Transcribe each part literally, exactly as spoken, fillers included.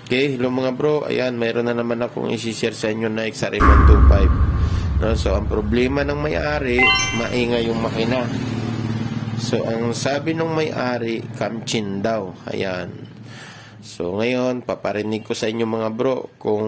Okay, hello mga bro. Ayan, mayroon na naman akong isi-share sa inyo na X R M one twenty-five. No, so, ang problema ng may-ari, maingay yung makina. So, ang sabi ng may-ari, kamchin daw. Ayan. So, ngayon, paparinig ko sa inyo mga bro kung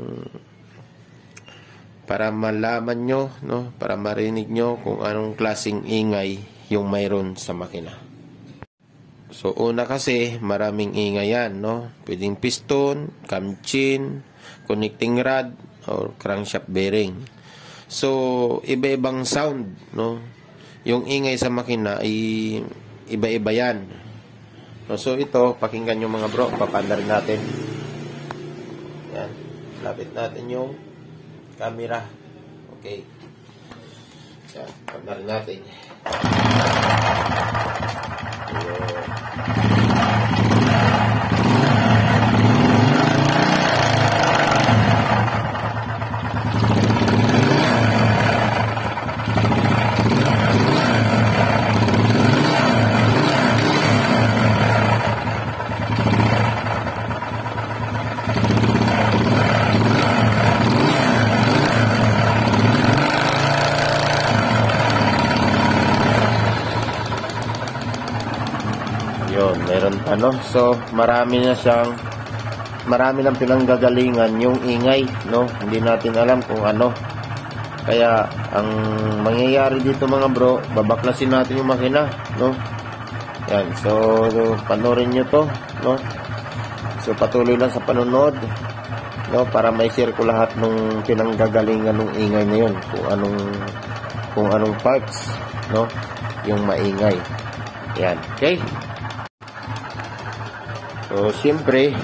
para malaman nyo, no, para marinig nyo kung anong klaseng ingay yung mayroon sa makina. So, una kasi, maraming ingay yan, no? Pwedeng piston, camchin, connecting rod, or crankshaft bearing. So, iba-ibang sound, no? Yung ingay sa makina ay iba-iba yan. No, so, ito, pakinggan nyo mga bro, papanda rin natin. Yan, lapit natin yung camera. Okay. Yan, papanda rin natin. Yun, meron pa, no? So, marami na siyang, marami nang pinanggagalingan yung ingay, no? Hindi natin alam kung ano. Kaya, ang mangyayari dito mga bro, babaklasin natin yung makina, no? Yan, so, panoorin nyo to, no? So, patuloy lang sa panonood, no? Para may share ko lahat ng pinanggagalingan ng ingay na yun. Kung anong, kung anong parts, no? Yung maingay. Yan, okay? So, siyempre,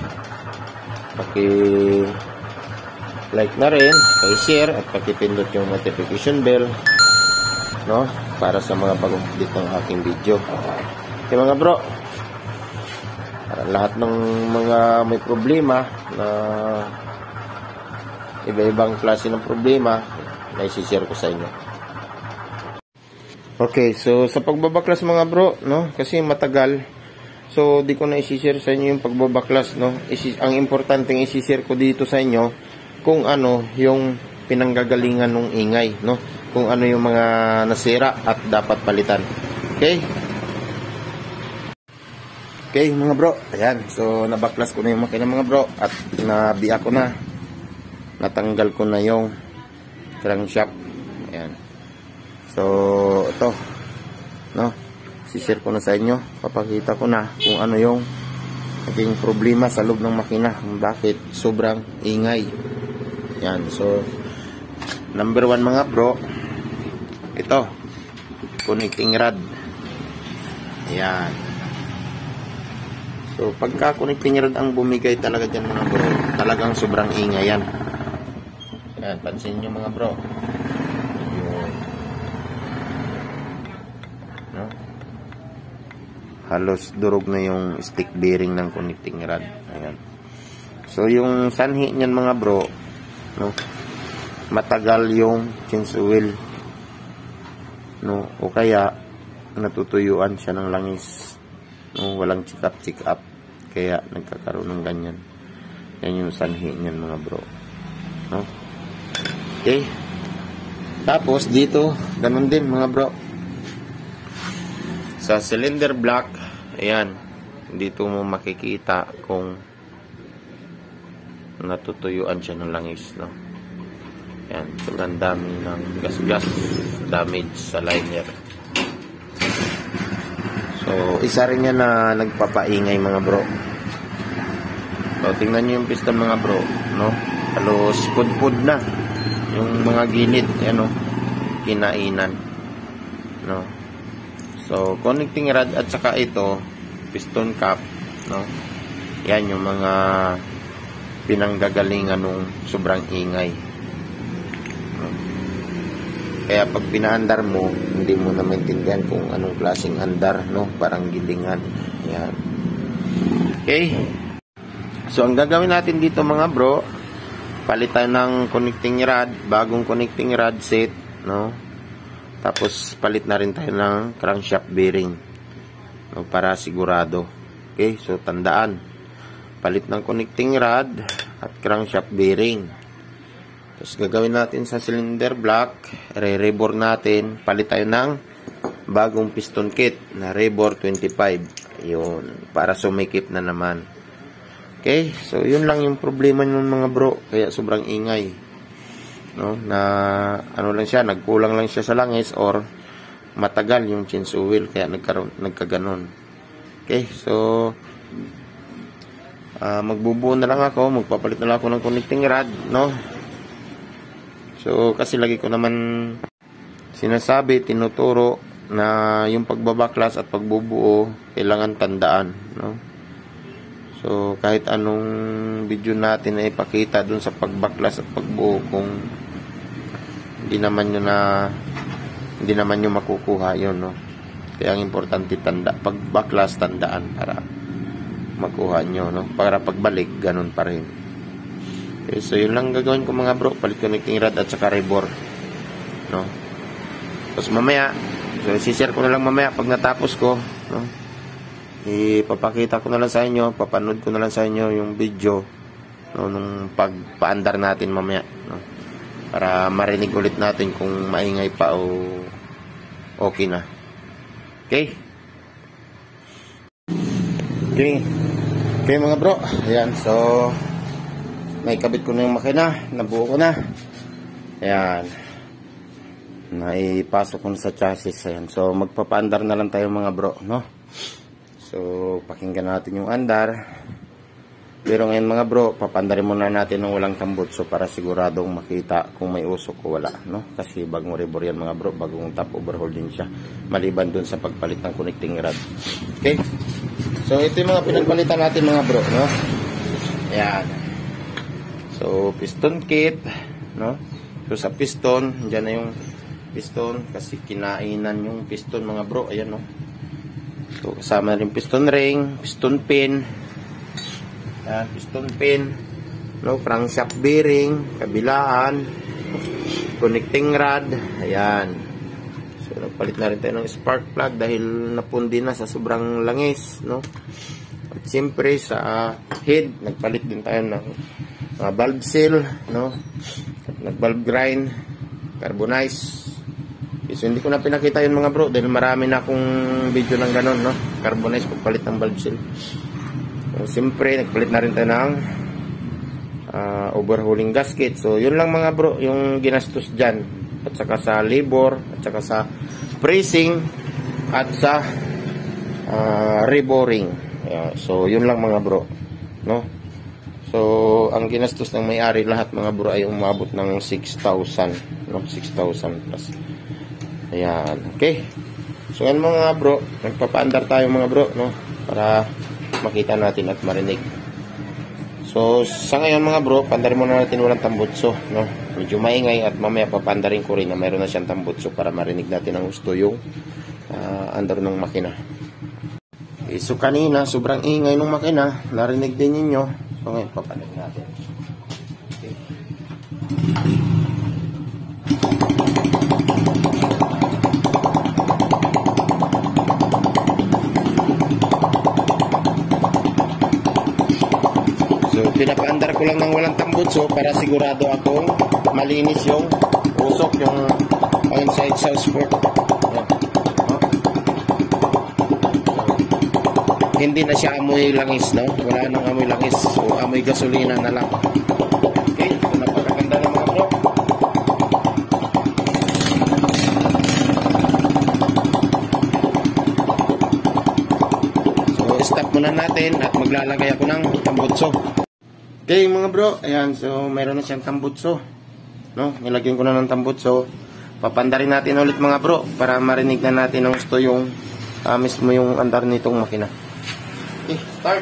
paki-like na rin, paki-share, at paki-pindot yung notification bell, no? Para sa mga bagong update ng aking video. Okay mga bro, para lahat ng mga may problema na iba-ibang klase ng problema, na isi-share ko sa inyo. Okay, so sa pagbabaklas mga bro, no? Kasi matagal. So, di ko na isi-share sa inyo yung pagbabaklas, no? Isi ang importanteng isi-share ko dito sa inyo kung ano yung pinanggagalingan ng ingay, no? Kung ano yung mga nasira at dapat palitan. Okay? Okay, mga bro. Ayan. So, nabaklas ko na yung makina mga bro at nabiya ko na. Natanggal ko na yung crankshaft. Ayan. So, ito. No? Si-share ko na sa inyo, papakita ko na kung ano yung naging problema sa loob ng makina, bakit sobrang ingay. Yan, so number one mga bro, ito connecting rod. Yan, so pagka connecting rod ang bumigay talaga dyan mga bro, talagang sobrang ingay yan. Yan, pansin nyo mga bro, yun, no? Halos durog na yung stick bearing ng connecting rod. Ayan. So, yung sanhi niyan mga bro, no, matagal yung change oil, no, o kaya natutuyuan siya ng langis, no, walang check up, check up, kaya nagkakaroon ng ganyan. Yan yung sanhi niyan mga bro, no. Okay. Tapos, dito, ganun din mga bro. Sa cylinder block, ayan, dito mo makikita kung natutuyuan siya ng langis, no? Ayan, sobrang dami ng gas-gas damage sa liner. So, isa rin yan na nagpapaingay mga bro. So, tingnan nyo yung piston mga bro, no? Halos pud-pud na yung mga ginit, ayan, no? Kinainan, no? So, connecting rod at saka ito, piston cap, no? Yan yung mga pinanggagalingan nung sobrang ingay. No? Kaya pag pinaandar mo, hindi mo na maintindihan kung anong klaseng andar, no? Parang gilingan. Yan. Okay? So, ang gagawin natin dito mga bro, palitan ng connecting rod, bagong connecting rod set, no? Tapos, palit na rin tayo ng crankshaft bearing, no, para sigurado. Okay, so tandaan, palit ng connecting rod at crankshaft bearing. Tapos gagawin natin sa cylinder block, re-rebore natin, palit tayo ng bagong piston kit na Rebore twenty-five. Yun, para sumikip na naman. Okay, so yun lang yung problema ng mga bro, kaya sobrang ingay. No, na ano lang siya, nagkulang lang siya sa langis or matagal yung chainsaw wheel kaya nagkaroon nagkaganon. Okay, so uh, magbubuo na lang ako, magpapalit na lang ako ng connecting rod, no? So kasi lagi ko naman sinasabi, tinuturo na yung pagbabaklas at pagbubuo kailangan tandaan, no? So kahit anong video natin na ipakita dun sa pagbaklas at pagbuo, kung hindi naman nyo na hindi naman nyo makukuha yun, no? Kaya ang importante tanda, pagbaklas tandaan para makuha nyo, no? Para pagbalik ganun pa rin. Okay, so yun lang gagawin ko mga bro, palit connecting rod at saka rebore, no? Tapos mamaya, so isi-share ko na lang mamaya pag natapos ko, no? Ipapakita ko na lang sa inyo, papanood ko na lang sa inyo yung video, no, nung pagpaandar natin mamaya, no? Para marinig ulit natin kung maingay pa o okay na. Okay? Okay. Okay mga bro, ayan, so naikabit ko na yung makina, nabuo ko na. Ayan. Naipasok ko na sa chassis. Ayan. So magpapaandar na lang tayo mga bro, no? So pakinggan natin yung andar. Pero ngayon mga bro, papandarin muna natin ng walang tambutso para siguradong makita kung may usok o wala, no? Kasi bagong rebore yan mga bro, bagong top overhaul din siya, maliban dun sa pagpalit ng connecting rod. Okay? So ito yung mga pinagpalitan natin mga bro, no? Ayan. So piston kit, no? So sa piston, dyan na yung piston kasi kinainan yung piston mga bro, ayan, no? So kasama na rin piston ring, piston pin, ayan, piston pin, no, crankshaft bearing, kabilaan, connecting rod, ayan. So nagpalit na rin tayo ng spark plug dahil napundi na sa sobrang langis, no? At siyempre sa head, nagpalit din tayo ng uh, valve seal, no? At nag-valve grind, carbonize. So hindi ko na pinakita yun mga bro dahil marami na akong video ng ganon, no? Carbonize, pagpalit ng valve seal. So, siyempre, nagpalit na rin tayo ng uh, overhauling gasket. So, yun lang mga bro, yung ginastos dyan. At saka sa labor, at saka sa pressing, at sa uh, reboring. Yeah, so, yun lang mga bro, no? So, ang ginastos ng may-ari lahat mga bro ay umabot ng six thousand, no? six thousand plus. Ayan, okay. So, yan mga bro, nagpapaandar tayo mga bro, no? Para makita natin at marinig. So sa ngayon mga bro, pandarin muna natin walang tambutso, no? Medyo maingay at mamaya papandarin ko rin na mayroon na siyang tambutso para marinig natin ang gusto yung uh, andar ng makina. Okay, so kanina sobrang ingay ng makina, narinig din ninyo. So ngayon papandarin natin. Okay. So, pinapaandar ko lang ng walang tambutso para sigurado akong malinis yung usok, yung inside south port. Ayan. Oh. Hindi na siya amoy langis, no? Wala nang amoy langis. So, amoy gasolina na lang. Okay, so napakaganda ng mga bro. So, stop muna natin at maglalagay ako ng tambutso. Okay mga bro, ayan, so mayroon na siyang tambutso, no? Nilagyan ko na ng tambutso. Papandarin natin ulit mga bro para marinig na natin ang gusto yung uh, mismo yung andar nitong makina. Okay, start.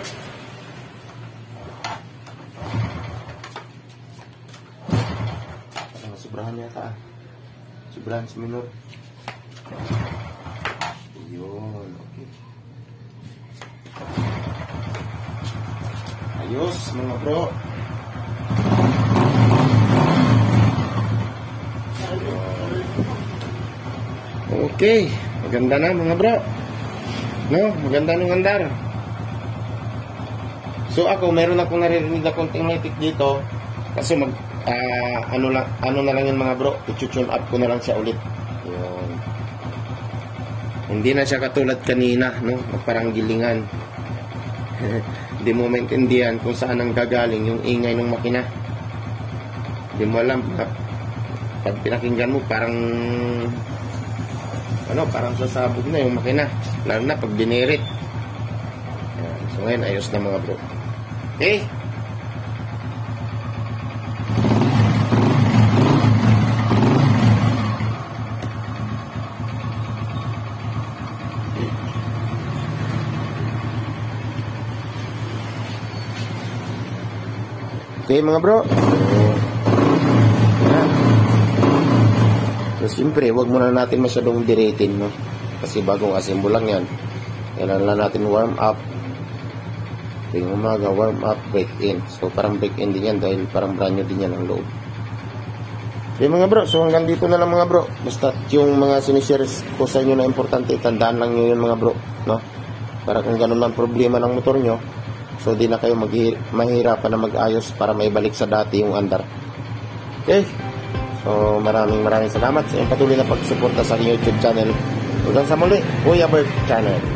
Sobrahan yata ah. Sobrahan sa minor. Yun, okay. Ayos mga bro. Okay, maganda na mga bro, no? Maganda ng andar. So ako, meron akong naririnig na konting litik dito. Kasi mag, uh, ano, lang, ano na lang yun mga bro, i-tune up ko na lang siya ulit. Yun. Hindi na siya katulad kanina, no? Parang gilingan. Hindi mo maintindihan kung saan ang gagaling yung ingay ng makina. Hindi mo alam. Pag pinakinggan mo, parang ano, parang sasabog na yung makina. Lalo na pag dinirit. So ngayon, ayos na mga bro. Okay? Okay mga bro. So, siyempre, wag muna natin masyadong diritin, no? Kasi bagong assemble lang yan. Kailangan lang natin warm up. Tuwing umaga, warm up, break in. So, parang break in din yan dahil parang brand new din yan ang loob. Okay mga bro, so hanggang dito na lang mga bro. Basta yung mga sinishare ko sa inyo na importante, tandaan lang nyo yun mga bro, no? Para kung ganun ang problema ng motor nyo, so di na kayo mahirapan na mag-ayos para maibalik sa dati yung andar. Okay? So maraming maraming salamat sa inyong patuloy na pagsuporta sa aking YouTube channel. Hanggang sa muli, Kuya Bert Channel.